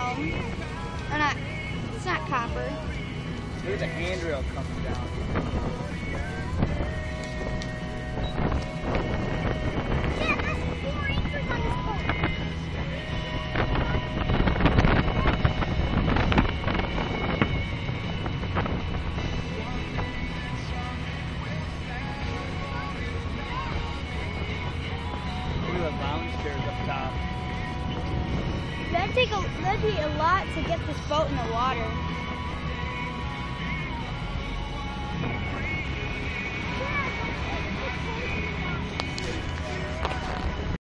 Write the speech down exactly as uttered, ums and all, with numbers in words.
chrome. Or not, it's not copper. There's a handrail coming down. Yeah, that's four anchors on this boat. Look at the lounge chairs up top. That'd take a that'd be a lot to get this boat in the water.